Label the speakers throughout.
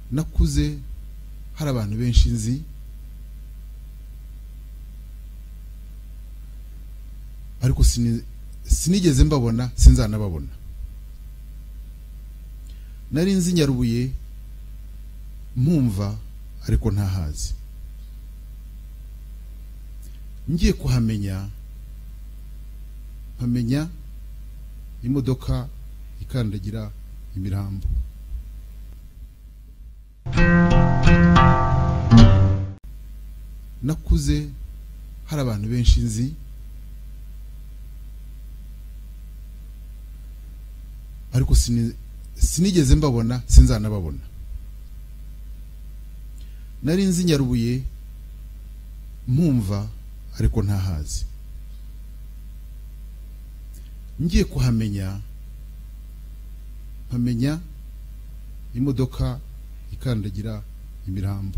Speaker 1: nakuze hari abantu benshi nzi ariko sinigeze mbabona sinzanababona. Nari nzi Nyarubuye mpumva ariko ntahazi. Ngiye kuhamenya mpamenya imodoka ikandagira imirambo. Nakuze hari abantu benshi nzi ariko sinigeze mbabona sinzanababona. Nari nzi Nyarubuye mpumva ariko ntahazi. Ngiye kuhamenya mpamenya imodoka ikandagira imirambo.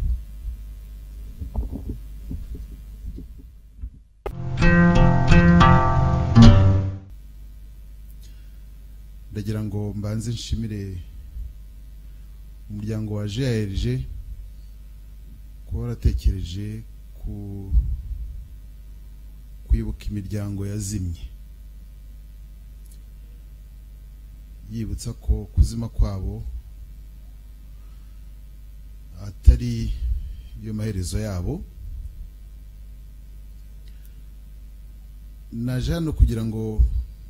Speaker 1: Ndagira ngo mbanze nshimire umuryango wa GALG kuba waratekereje kwibuka imiryango yazimye, yibutsa ko kuzima kwabo atari yo maherezo yabo. Naje hano kugira ngo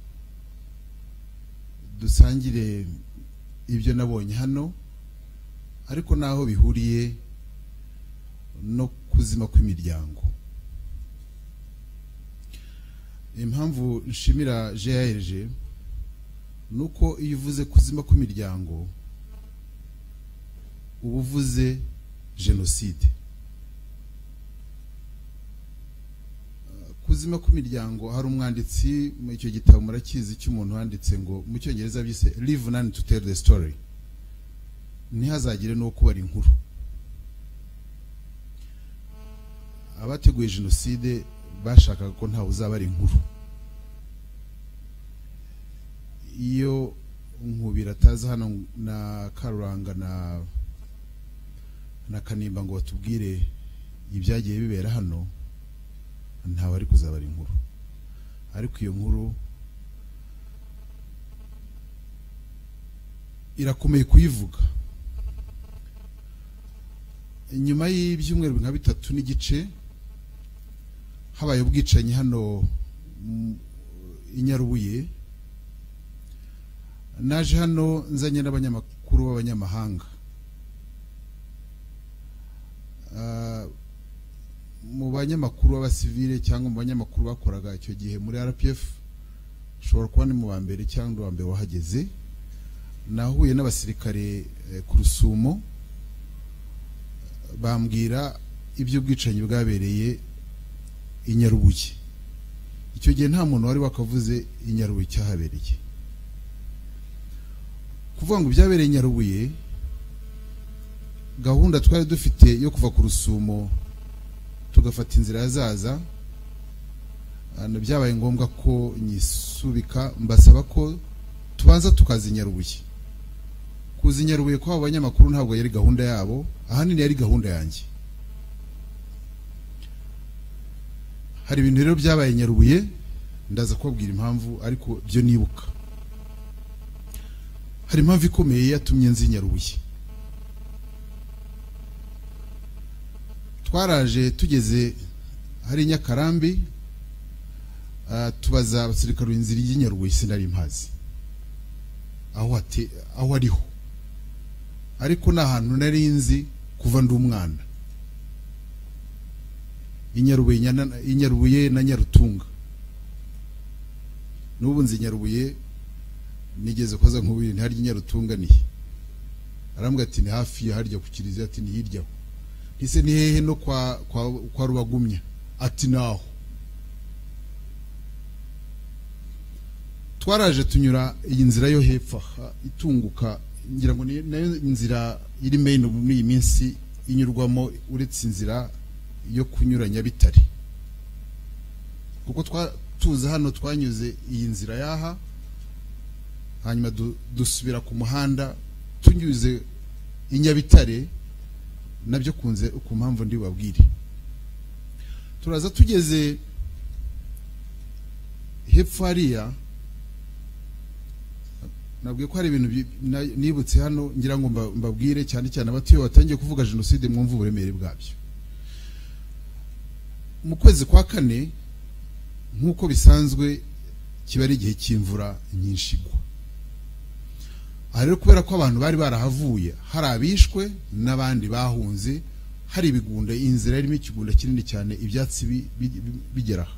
Speaker 1: dusangire ibyo nabonye hano, ariko naho bihuriye no kuzima kw'imiryango. Impamvu nshimira GALG nuko iyo uvuze kuzima kw'imiryango uba uvuze jenoside. Kuzima kw'imiryango, hari umwanditsi mu icyo gitabo murakizi cy'umuntu wanditse ngo mu cyongereza byise live none to tell the story, ntihazagire no kubara inkuru. Abateguye jenoside bashakaga ko ntawe uzabara inkuru. Iyo Nkubira ataza hano na Karuranga na Kanimba ngo batubwire ibyagiye bibera hano, ntawe ari kuzabara inkuru. Ariko iyo nkuru irakomeye kuyivuga. Nyuma y'ibyumweru nka 3 n'igice habaye ubwicanyi hano i Nyarubuye, naje hano nzanye n'abanyamakuru b'abanyamahanga. Mu banyamakuru b'abasivile cyangwa mu banyamakuru bakoraga icyo gihe muri RPF, ushobora kuba ni mu bambere cyangwa uwambere wahageze. Nahuye n'abasirikare ku Rusumo bambwira iby'ubwicanyi bwabereye i Nyarubuye. Icyo gihe nta muntu wari wakavuze i Nyarubuye cyahabereye. Kuvuga ngo byabereye i Nyarubuye, gahunda twari dufite yo kuva ku Rusumo tugafata inzira yazaza, byabaye ngombwa ko nyisubika, mbasaba ko tubanza tukaza i Nyarubuye. Kuza i Nyarubuye kwa abanyamakuru ntabwo yari gahunda yabo, ahanini yari gahunda yanjye. Hari ibintu rero byabaye i Nyarubuye, ndaza kubabwira impamvu, ariko byo nibuka. Hari impamvu ikomeye yatumye nzi i Nyarubuye. Twaraje tugeze hari Nyakarambi, tubaza abasirikare inzira y'i Nyarubuye, sinari mpazi aho ariho, ariko na hantu nari nzi kuva ndi umwana. I Nyarubuye na Nyarutunga, n'ubu nzi Nyarubuye. Nigeze koza nkubiri ntarya Nyarutunga nihe, arambwa ati ni hafi ya harya ku Kiliziya, ati ni hirya. Ise ni hehe no kwa Rubagumya, ati naho. Twaraje tunyura iyi nzira yo hepfo itunguka, ngira ngo nayo inzira iri main muri iyi minsi inyurwamo, uretse inzira yo kunyura Nyabitare. Kuko tuza hano twanyuze iyi nzira yaha, hanyuma dusubira ku muhanda tunyuze inyabitare nabyo kunze ku mpamvu ndi babwire. Turaza tugeze hepfo hariya, nabwiye ko hari ibintu nibutse hano ngira ngo mbabwire, cyane cyane abatuye batangiye kuvuga jenoside mwumva uburemere bwabyo. Mu kwezi kwa kane nk'uko bisanzwe kiba ari igihe cy'imvura nyinshi igwa. Aha rero kubera ko abantu bari barahavuye, hari abishwe n'abandi bahunze, hari ibigunda, inzira irimo ikigunda kinini cyane, ibyatsi bigeraho.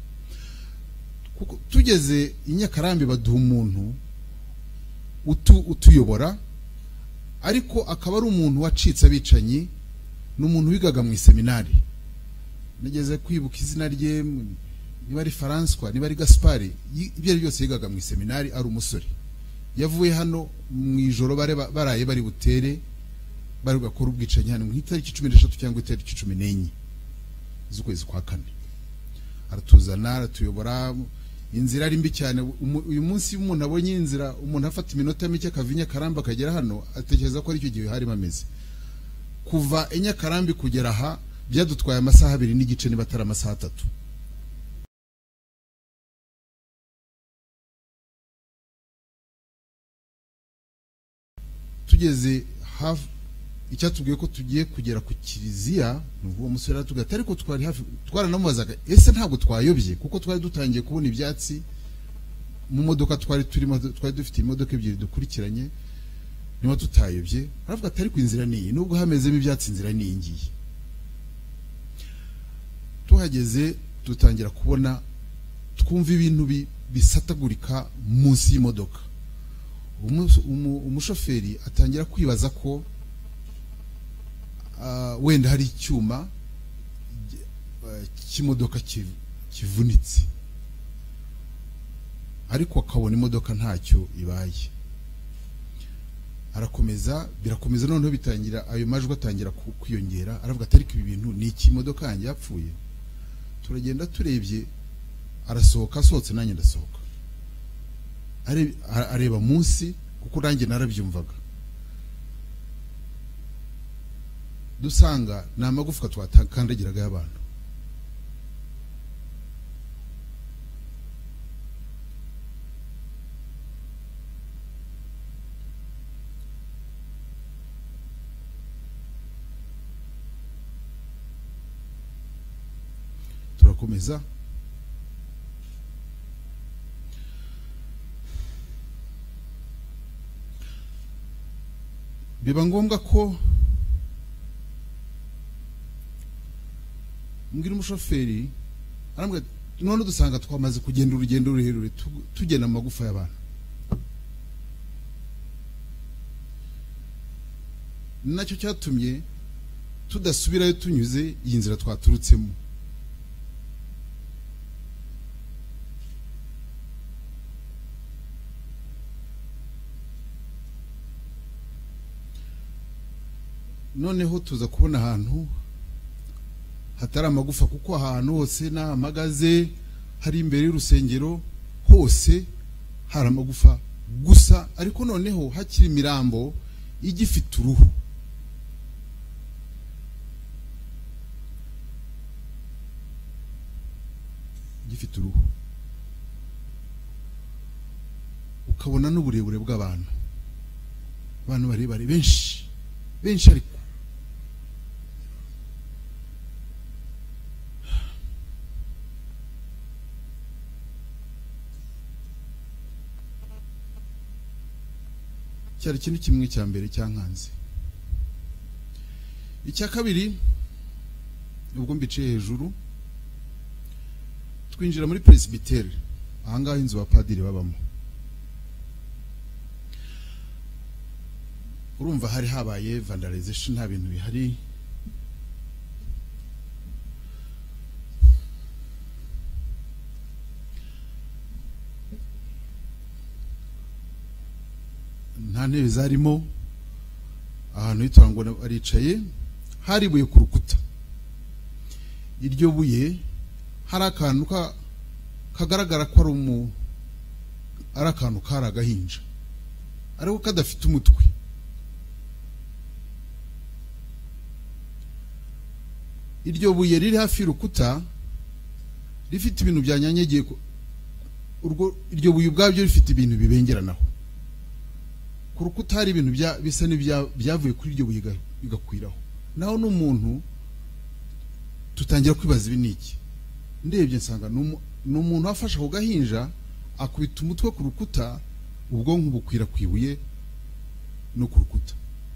Speaker 1: Tugeze i Nyakarambi baduha umuntu utuyobora, ariko akaba ari umuntu wacitse abicanyi, n'umuntu wigaga mu seminari. Nageze kwibuka izina rye, niba ari François, niba ari Gaspari, ibyo ari byose yigaga mu seminari, ari umusore. Yavuye hano mu ijoro baraye bari butere, bari gukora ubwicanyi hano nk'itariki 13 cyangwa itariki 14 z'ukwezi kwa kane. Aratuzana, aratuyobora, inzira ari mbi cyane. Uyu munsi umuntu abonye inzira, umuntu afata iminota mike akavinya Karamba akagera hano, atekereza ko ari cyo gihe hari mameze. Kuva i Nyakarambi kugera aha byadutwaye amasaha 2 n'igice niba atari amasaha 3. Tugeze hafi, icyatubwiye ko tugiye kugera ku kiliziya, n'uwo musore atugata, ariko twari hafi, twaranamubazaga ese ntabwo twayobye, kuko twari dutangiye kubona ibyatsi mu modoka twari dufite imodoka ebyiri dukurikiranye, niba tutayobye. Aravuga atari ku inzira niyi, nubwo hamezemo ibyatsi inzira niyi ngiye. Tuhageze dutangira kubona, twumva ibintu bisatagurika munsi y'imodoka. Umushoferi atangira kwibaza ko wenda hari icyuma cy'imodoka kivunitse, ariko akabona imodoka ntacyo ibaye. Arakomeza, birakomeza, noneho bitangira ayo majwi atangira kwiyongera. Aravuga atari ko ibi bintu ni iki, imodoka yanjye yapfuye. Turagenda turebye, arasohoka, asohotse nanjye ndasohoka, areba munsi, kuko nanjye narabyumvaga. Dusanga ni amagufwa twakandagiraga y'abantu. Turakomeza, biba ngombwa ko mbwira umushoferi, arambwira none dusanga twamaze kugenda urugendo rurerure tugena amagufa y'abantu. Nacyo cyatumye tudasubirayo tunyuze iyi nzira twaturutsemo. Noneho tuza kubona ahantu hatari amagufa, kuko ahantu hose n'amagaze hari imbere y'urusengero hose hari amagufa gusa, ariko noneho hakiri imirambo igifite uruhu. Igifite uruhu, ukabona n'uburebure bw'abantu, abantu barebare benshi ariko cyari ikintu kimwe cya mbere cyankanze. Icya kabiri, ubwo mbiciye hejuru, twinjira muri presbytere, ahangaha inzu abapadiri babamo. Urumva hari habaye vandalization, nta bintu bihari. Nta ntebe zarimo, ahantu hitwa ngo aricaye, hari ibuye ku rukuta. Iryo buye hari akantu kagaragara ko ari akantu kari agahinja, ariko kadafite umutwe. iryo buye riri hafi y'urukuta rifite ibintu byanyanyegeye iryo buye ubwabyo rifite ibintu bibengeranaho ku rukuta hari ibintu bisa n'ibyavuye kuri iryo buye bigakwiraho naho n'umuntu tutangira kwibaza ibi niki ndebye nsanga n'umuntu afasha ku gahinja akubita umutwe ku rukuta ubwonko bukwira kwibuye no ku rukuta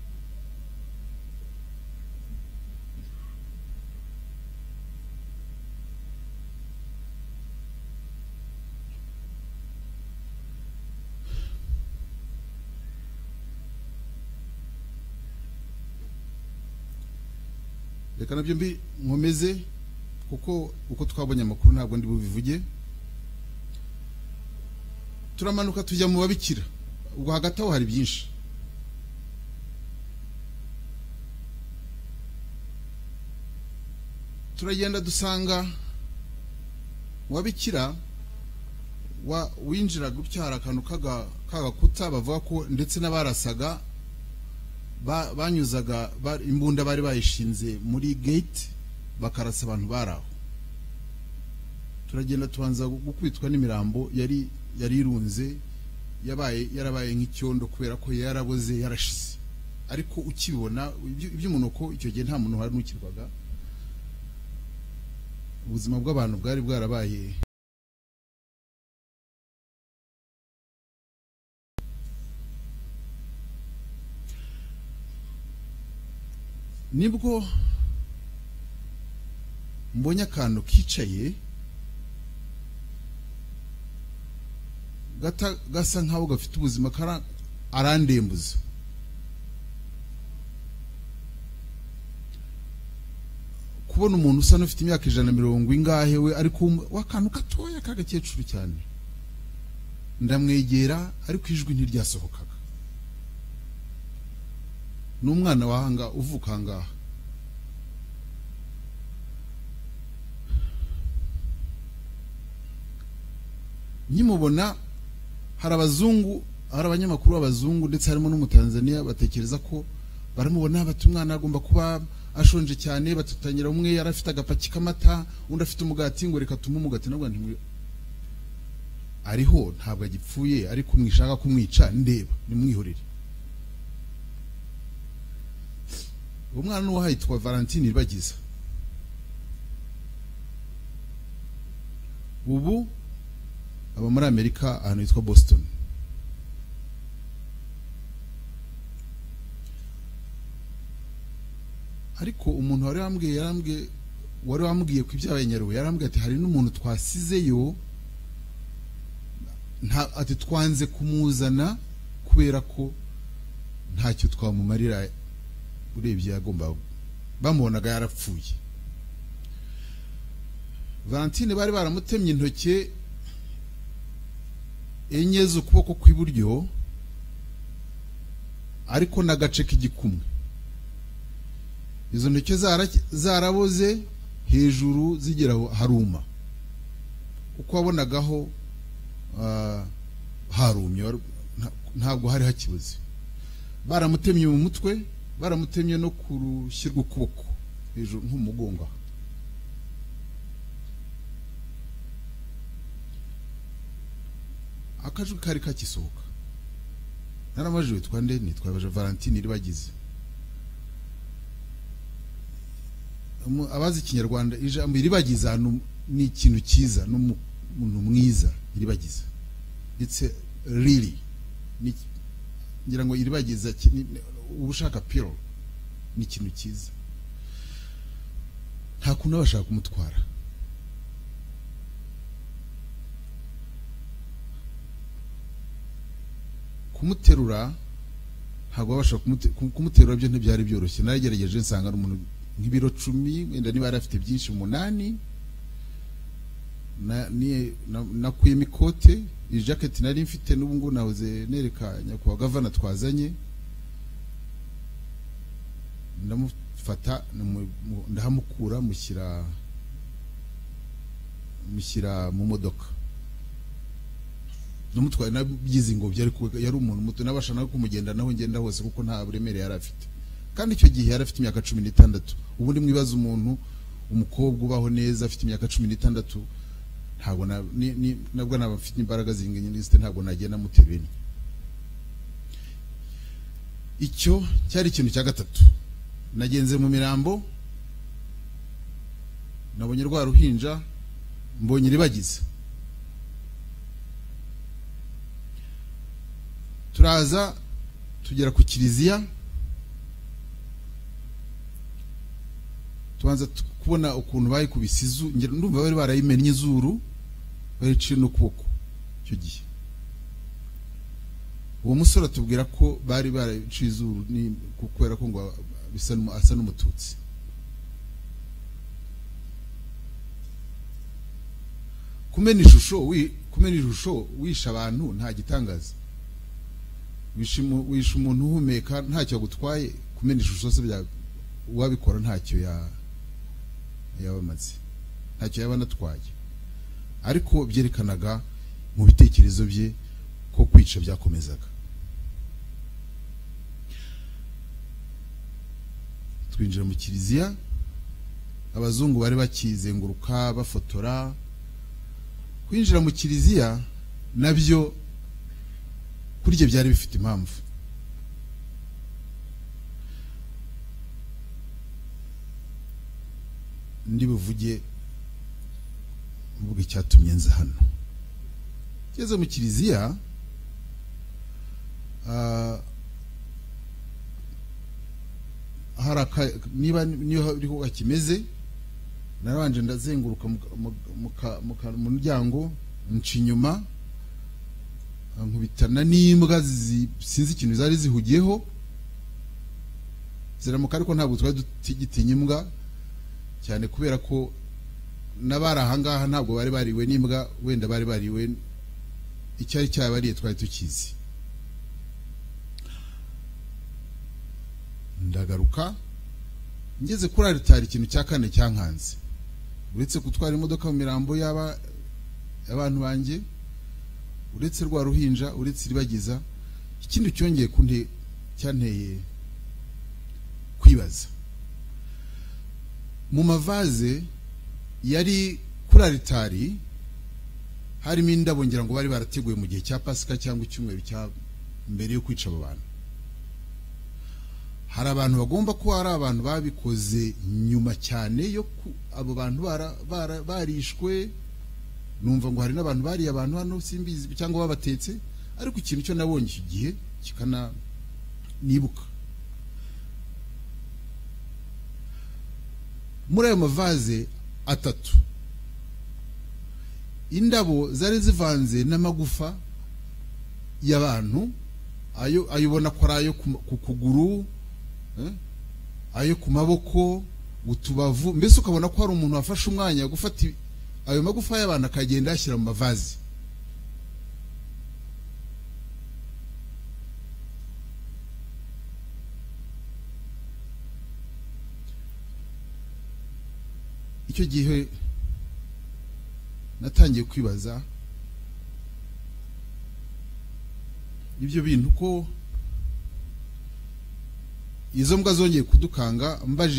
Speaker 1: reka nabyo mbi nkomeze kuko uko twabonye amakuru ntabwo ndi bubivuge turamanuka tujya mu babikira ubwo hagati aho hari byinshi turagenda dusanga wabikira winjira gutya hari akantu kagakuta bavuga ko ndetse n'abarasaga banyuzaga imbunda bari bayishinze muri gate bakarasa abantu baraho turagenda tubanza gukubitwa n'imirambo yari irunze yarabaye nk'icyondo kubera ko yaraboze yarashize ariko ukibona iby'umunuko icyo gihe nta muntu hari nukirwaga ubuzima bw'abantu bwari bwarabaye nibwo mbonye akantu kicaye gasa nkaho gafite ubuzima arandembuza kubona umuntu usa n'ufite imyaka 120 ingahe we ariko wakantu gatoya kagakecuru cyane ndamwegera ariko ijwi ntiryasohokaga n'umwana wahanga uvuka ngaha nyimubona hari abazungu hari abanyamakuru b'abazungu ndetse harimo n'umutanzania batekereza ko baramubona bati umwana agomba kuba ashonje cyane batutangira umwe yarafite agapaki kamata undi afite umugati ngo reka tumu umugati nabwo ntimwe ariho ntabwo agipfuye ariko mwishaka kumwica ndeba nimwihorere umwana n'uwo hayitwa Valentine Iribagiza ubu aba muri Amerika ahantu hitwa Boston ariko umuntu wari wambwiye ko ibyabaye Nyarubuye yarambwiye ati hari n'umuntu twasizeyo ati twanze kumuzana kubera ko ntacyo twamumarira urebye yagomba bamubonaga yarapfuye Valentine bari baramutemye intoke enye z'ukuboko kw'iburyo ariko n'agace k'igikumwe izo ntoke zaraboze hejuru zigeraho haruma uko wabonagaho harumye ntabwo hari hakibuze baramutemye mu mutwe baramutemye no ku rushyi rw'ukuboko hejuru nk'umugongo akajwi kari kakisohoka naramaje witwa nde nitwabaje Valentine Iribagiza abazi ikinyarwanda ijambo Iribagiza ni ikintu cyiza n'umuntu mwiza Iribagiza it's really ngira ngo Iribagiza ubushaka piro ni ikintu cyiza nta kuntu bashaka kumutwara kumuterura ntabwo babasha kumuterura byo ntibyari byoroshye naragerageje nsanga ari umuntu nk'ibiro 10 wenda niba arafite byinshi 8 nakuyemo ikote iyi jacket nari mfite n'ubu ngo nahoze nereka nyakwa gavana twazanye ndamufata ndahamukura mushyira mu modoka numutwaye nabyize ngo byari yari umuntu muto nabasha nawe kumugenda naho ngenda hose kuko nta buremere yari afite kandi icyo gihe yari afite imyaka 16 ubundi mwibaza umuntu umukobwa ubaho neza afite imyaka 16 ntabwo nabwo nabafite imbaraga zinganye n'iste ntabwo nagenda mutereni. Icyo cyari ikintu cya gatatu. Nagenze mu Mirambo nabonye rwa ruhinja mbonye iribagiza, turaza tugera ku kiliziya tubanza kubona ukuntu bayikubise ndumva bari barayimennye izuru bariciye n'ukuboko. Icyo gihe uwo musore atubwira ko bari bariciye izuru ni kukwera ko ngo asa n'umututsi. Kumena ishusho wisha abantu nta gitangaza. Wisha umuntu uhumeka ntacyo gutwaye. Kumena ishusho se bya wabikora ntacyo yabamaze, ntacyo yabanatwaye, ariko byerekanaga mu bitekerezo bye ko kwica byakomezaga. Twinjira mu kiliziya, abazungu bari bakizenguruka bafotora. Kwinjira mu kiliziya nabyo kurya byari bifite impamvu. Ndi buvuge mvuga icyatumye nza hano. Ngeze mu kiliziya niba ariho akimeze, narabanje ndazenguruka mu muryango nca inyuma nkubitana n'imbwa sinzi ikintu zari zihugiyeho ziramuka, ariko ntabwo twari dutinya imbwa cyane kubera ko nabari ahangaha ntabwo bari bariwe n'imbwa, wenda bari bariwe icyari cyabariye twari tukizi. Ndagaruka ngeze kuri altari, ikintu cya kane cyankanze uretse gutwara imodoka mu Mirambo y'abantu banjye, uretse rwa ruhinja, uretse iribagiza, ikindi cyongeye cyanteye kwibaza. Mu mavaze yari kuri altari harimo indabo, ngira ngo bari barateguye mu gihe cya Pasika cyangwa icyumweru cya mbere yo kwica abo bantu. Hari abantu bagomba ko ari abantu babikoze nyuma cyane yo abo bantu barishwe. Numva ngo hari n'abantu bari abantu hano simbizi cyangwa babatetse, ariko ikintu cyo nabonye iki gihe kikana nibuka. Muri ayo mavaze atatu indabo zari zivanze n'amagufa y'abantu, ayobona ko ari ayo ku kuguru, ayo ku maboko, utubavu, mbese ukabona ko hari umuntu wafashe umwanya gufata ayo magufa y'abantu akagenda ashyira mu mavazi. Icyo gihe natangiye kwibaza ibyo bintu ko izo mbwa zongeye kudukanga.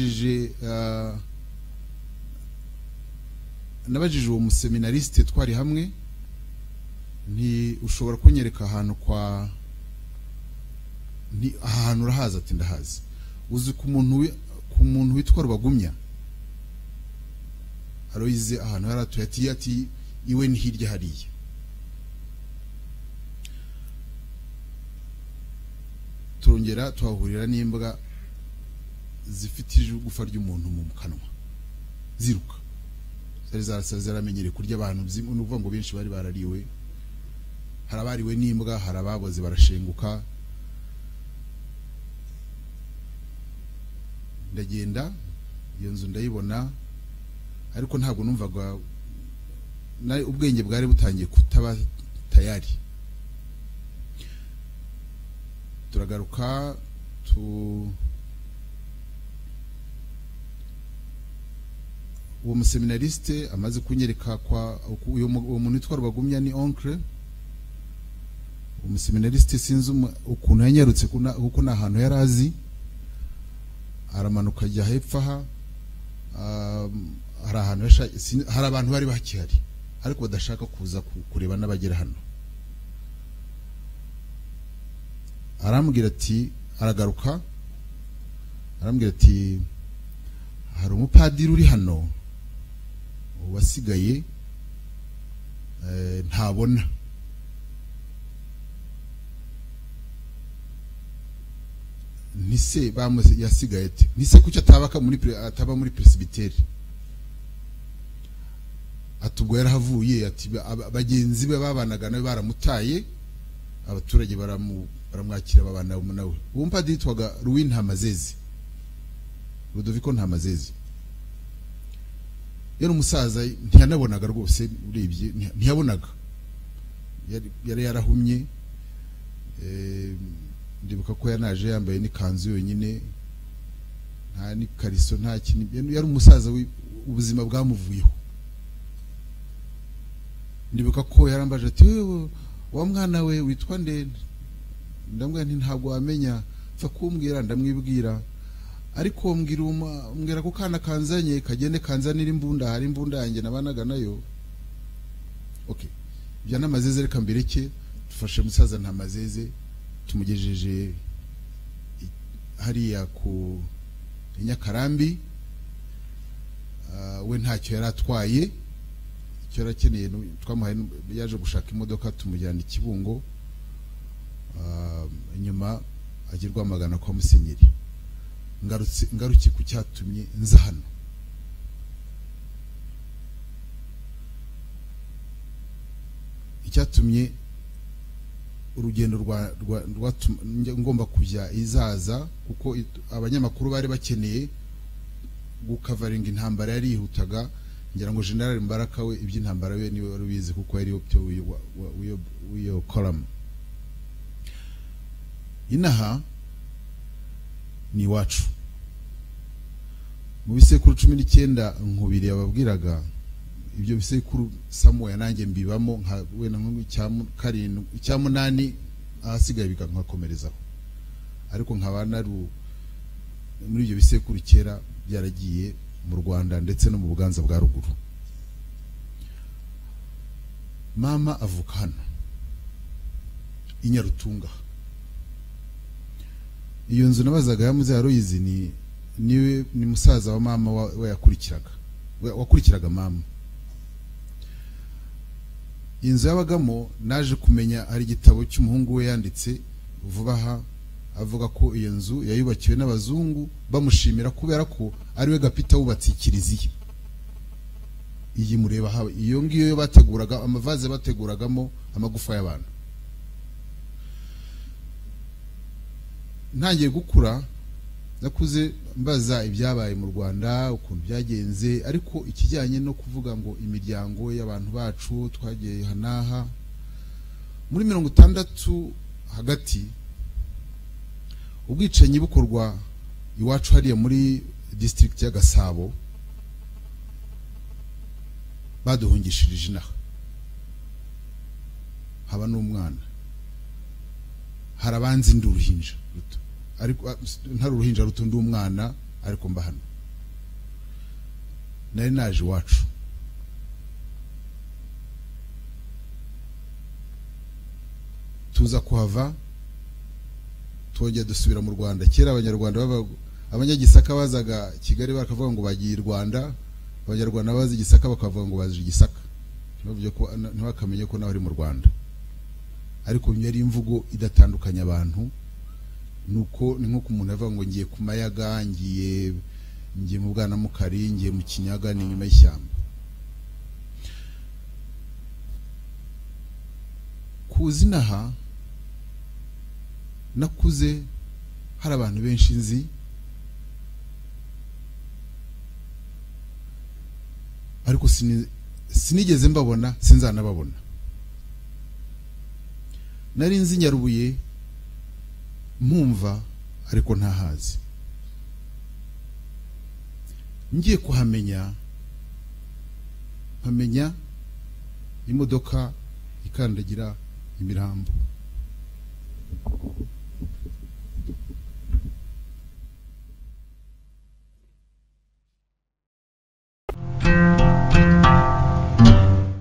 Speaker 1: Nabajije uwo museminariste twari hamwe, nti ushobora kunyereka ahantu ahantu urahaza? Ati ndahazi. Uzi ku muntu witwa Rubagumya? Aroyize ahantu yaratuye ati iwe ni hirya hariya. Turongera tuhahurira n'imbwa zifite igufa ry'umuntu mu kanwa ziruka. Zari zaramenyereye kurya abantu, nuvuga ngo benshi bari barariwe. Harabariwe n'imbwa, harababoze barashenguka. Ndagenda iyo nzu ndayibona, ariko ntabwo numvaga ubwenge bwari butangiye kutaba tayari. Turagaruka uwo museminariste amaze kunyereka uwo muntu witwa Rubagumya ni oncle. Umuseminariste sinzi ukuntu yanyarutse kuko nta hantu yarazi, aramanuka ajya hepfo aha hari abantu bari bakihari ariko badashaka kuza kureba n'abagera hano. Arambwira ati aragaruka arambwira ati hari umupadiri uri hano wasigaye ntabona. Nise yasigaye ati nise kuki ataba muri presbyteri. Atubwo yarahavuye ati bagenzi be babanaga nawe baramutaye, abaturage baramwakira babana nawe. Uwo mpadiri yitwaga Louis Ntamazezi, Ludovico Ntamazezi. Yari umusaza ntiyanabonaga rwose, urebye ntiyabonaga, yari yarahumye. Ndibuka ko yanaje yambaye n'ikanzu yonyine, nta n'ikariso nta kintu. Yari umusaza ubuzima bwamuvuyeho. Ndibuka ko yarambaje ati wa mwana we witwa nde? Ndambwira nti ntabwo wamenya, pfa kumbwira ndamwibwira, ariko mbwira ko kana kanzanye kagende kanzanira imbunda, hari imbunda yanjye nabanaga nayo. Okay, bya Ntamazeze reka mbireke, dufashe musaza Ntamazeze tumugejeje hariya ku Nyakarambi. We ntacyo yaratwaye, icyo yarakeneye twamuhaye, yaje gushaka imodoka tumujyana i Kibungo. Nyuma agirwa magana kwa Musenyeri. Ngaruki ku cyatumye nza hano. Icyatumye urugendo ngomba kujya Izaza, kuko abanyamakuru bari bakeneye gukavaringa intambara yari yihutaga. Ngira ngo General Mbaraka we iby'intambara we niwe wari ubizi, kuko yari uyo column. Inaha ni wacu mu bisekuru 19 nkubiri yababwiraga. Ibyo bisekuru Samuel nanjye mbibamo nka wena icya munani ahasigaye bikankakomerezaho, ariko nkabana muri ibyo bisekuru kera byaragiye mu Rwanda ndetse no mu Buganza bwa ruguru. Mama avuka hano i Nyarutunga. Iyo nzu nabazaga ya Muzehe Aloyizi ni musaza wa mama wakurikiraga mama. Inzu yabagamo naje kumenya hari igitabo cy'umuhungu we yanditse vuba aha, avuga ko iyo nzu yayubakiwe n'abazungu bamushimira kubera ko ari we Gapita wubatse kiliziya. Iyi mureba haba iyo ngiyo bateguraga amavaze bateguragamo amagufa y'abantu. Ntangiye gukura nakuze mbaza ibyabaye mu Rwanda ukuntu byagenze, ariko ikijyanye no kuvuga ngo imiryango y'abantu bacu twagiye hanaha muri 60 hagati, ubwicanyi bukorwa iwacu hariya muri district ya Gasabo, baduhungishirije inaha. Haba n'umwana, harabanze ndi uruhinja ruto, ariko ntari uruhinja ruto ndi umwana, ariko mba hano. Nari naje iwacu tuza kuhava, twongeye dusubira mu Rwanda. Kera abanyarwanda abanyagisaka bazaga Kigali bakavuga ngo bagiye i Rwanda, abanyarwanda bazi Gisaka bakavuga ngo baje Gisaka, ntibakamenye ko nawe ari mu Rwanda. Ariko yari imvugo idatandukanya abantu, nuko ni nko umuntu avuga ngo ngiye ku Mayaga, ngiye mu Bwanamukari, ngiye mu Kinyaga, ni nyuma y'ishyamba. Kuzinaha nakuze hari abantu benshi nzi, ariko sinigeze mbabona, sinzanababona. Nari nzi Nyarubuye mpumva, ariko ntahazi. Ngiye kuhamenya mpamenya imodoka ikandagira imirambo.